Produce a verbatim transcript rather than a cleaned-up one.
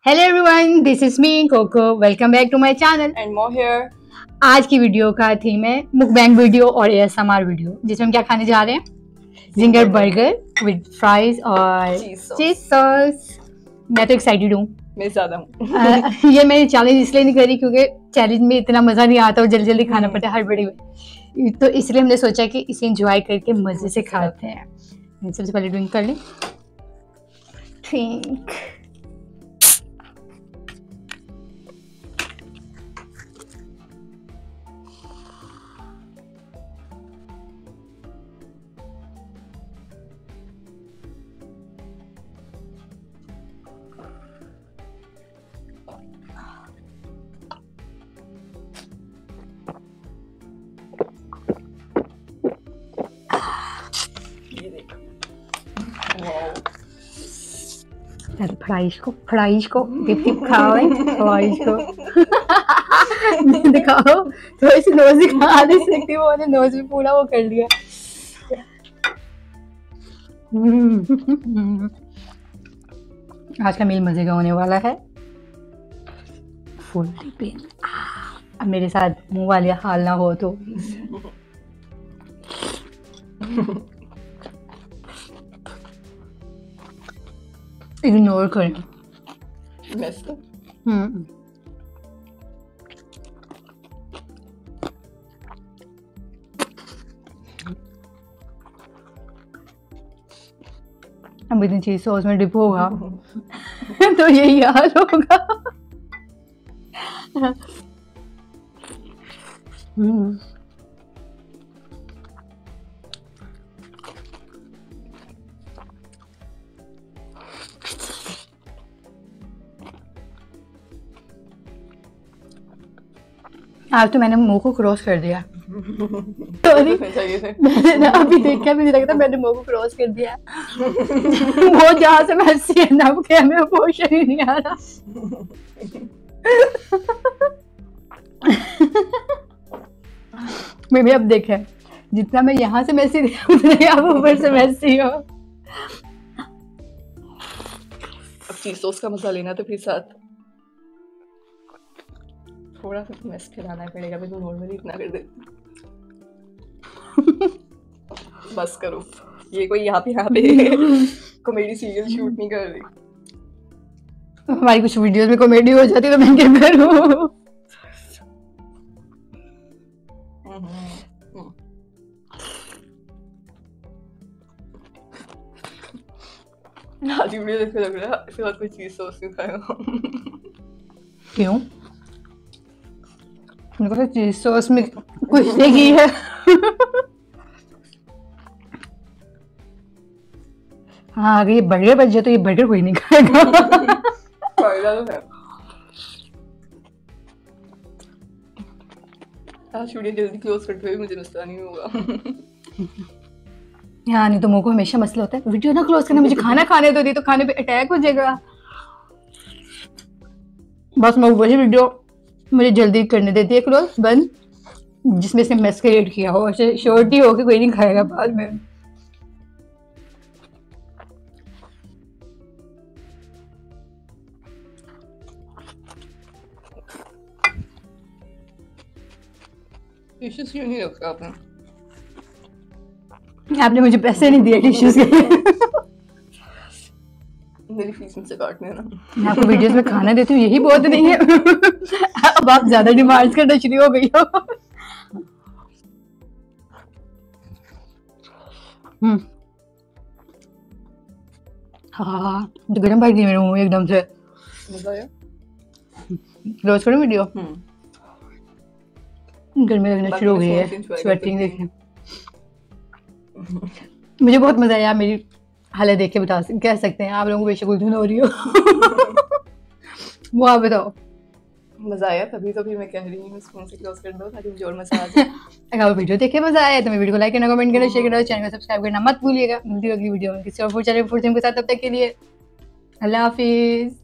Hello everyone, this is me Coco. Welcome back to my channel and more here. आज की video का theme है mukbang video और ASMR video, जिसमें हम क्या खाने जा रहे हैं? जिंगर बर्गर विद फ्राइज और चीज सॉस। मैं तो एक्साइटेड हूँ। मैं ज्यादा हूँ। ये मैं चैलेंज इसलिए नहीं करी क्योंकि चैलेंज में इतना मजा नहीं आता और जल्दी जल्दी खाना पड़ता है हड़बड़ी में, तो इसलिए हमने सोचा कि इसे एंजॉय करके मजे से खाते हैं। सबसे पहले ड्रिंक कर लें। ड्रिंक फ्राइज को फ्राइज को टिप टिप खाओ फ्राइज को दिखाओ तो ऐसे नोज दिखा दे सकती वो ने नोज में पूरा वो कर लिया। आज का मील मजे का होने वाला है। Full tipping. अब मेरे साथ मुंह वाले हाल ना हो तो इग्नोर करें। हम्म अब इतनी चीज सॉस में डिप होगा तो यही हाल होगा। हम्म आज तो मैंने मुंह को क्रॉस कर दिया। सॉरी मैंने ना अभी देखा, मुझे लगता मैंने मुंह को क्रॉस कर दिया। वो जहाँ से मैं सी ना क्या मैं पोषण ही नहीं आ रहा। मैं भी अब देखा जितना मैं यहाँ से मैसी उतने आप ऊपर से मैसी हो। अब चीज सॉस का मजा लेना तो फिर साथ थोड़ा सा तो मैस खिलाना पड़ेगा। मैं तो नॉर्मली इतना कर दे। बस करो, ये कोई यहाँ पे यहाँ पे कॉमेडी सीरियल शूट नहीं कर रही। हमारी कुछ वीडियोस में कॉमेडी हो जाती तो मैं क्या करूँ? आज वीडियो देख के लग रहा है इसके बाद कोई चीज सॉस नहीं खाएगा। क्यों? मेरे को चीज सॉस में कुछ की है। हाँ अगर ये बर्गर बच जाए तो ये बर्गर कोई नहीं खाएगा। फायदा तो है। आज वीडियो जल्दी क्लोज करते हुए मुझे मसला नहीं होगा। हाँ नहीं तो मुझे को हमेशा मसला होता है वीडियो ना क्लोज करना, मुझे खाना खाने दो, दी तो खाने पे अटैक हो जाएगा। बस मैं वही वीडियो मुझे जल्दी करने देती है क्लोज बंद जिसमें से मैस क्रिएट किया हो, ऐसे शॉर्ट ही हो के कोई नहीं खाएगा बाद में। टिश्यूज क्यों नहीं रखा आपने? आपने मुझे पैसे नहीं दिए टिश्यूज के। मेरी फीस में से काटने ना। मैं आपको वीडियोस में खाना देती हूँ यही बहुत नहीं है। अब आप ज्यादा डिमांड्स करना शुरू हो गई हो। हम्म हाँ तो गर्म भाई दी मेरे मुंह में एकदम से। मजा आया? क्लोज करो वीडियो। गर्मी लगना शुरू हो गई है, स्वेटिंग देखिए। मुझे बहुत मजा आया। मेरी हालत देख के बता कह सकते हैं आप लोगों को बेशक उलझन हो रही हो। वो आप बताओ। मजा आया तभी तो भी मैं कह रही हूँ स्पून से क्लोज कर दो ताकि मुझे और मजा आ जाए। अगर वो वीडियो देखे मजा आया तो मेरे वीडियो को लाइक करना, कमेंट करना, शेयर करना, चैनल को सब्सक्राइब करना मत भूलिएगा। मिलती है अगली वीडियो में किसी और फूड चैनल फूड के साथ। तब तक के लिए अल्लाह हाफिज।